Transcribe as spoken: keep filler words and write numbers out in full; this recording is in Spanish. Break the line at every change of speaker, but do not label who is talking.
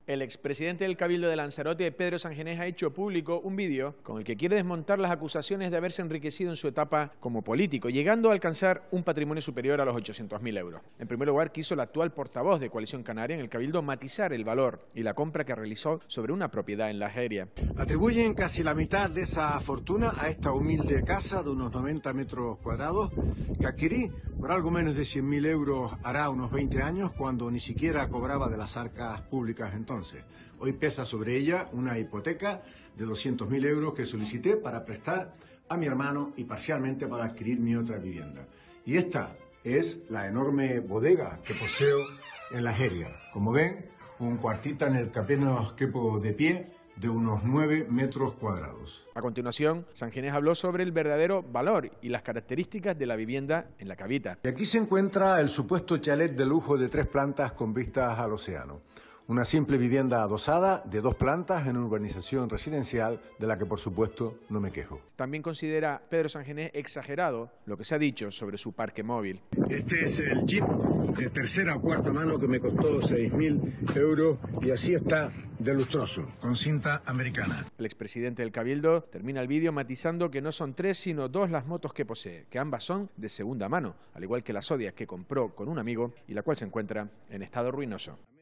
El expresidente del Cabildo de Lanzarote, Pedro Sangenés, ha hecho público un vídeo con el que quiere desmontar las acusaciones de haberse enriquecido en su etapa como político, llegando a alcanzar un patrimonio superior a los ochocientos mil euros. En primer lugar, quiso el actual portavoz de Coalición Canaria en el Cabildo matizar el valor y la compra que realizó sobre una propiedad en La Jeria.
Atribuyen casi la mitad de esa fortuna a esta humilde casa de unos noventa metros cuadrados que adquirí por algo menos de cien mil euros hará unos veinte años, cuando ni siquiera cobraba de las arcas públicas entonces. Hoy pesa sobre ella una hipoteca de doscientos mil euros que solicité para prestar a mi hermano y parcialmente para adquirir mi otra vivienda. Y esta es la enorme bodega que poseo en La Jeria. Como ven, un cuartita en el que apenas quepo de pie, de unos nueve metros cuadrados.
A continuación, Sangenés habló sobre el verdadero valor y las características de la vivienda en la que habita.
Y aquí se encuentra el supuesto chalet de lujo de tres plantas con vistas al océano. Una simple vivienda adosada de dos plantas en una urbanización residencial de la que, por supuesto, no me quejo.
También considera Pedro Sangenés exagerado lo que se ha dicho sobre su parque móvil.
Este es el Jeep de tercera o cuarta mano que me costó seis mil euros y así está de lustroso, con cinta americana.
El expresidente del Cabildo termina el vídeo matizando que no son tres sino dos las motos que posee, que ambas son de segunda mano, al igual que la Zodiac que compró con un amigo y la cual se encuentra en estado ruinoso.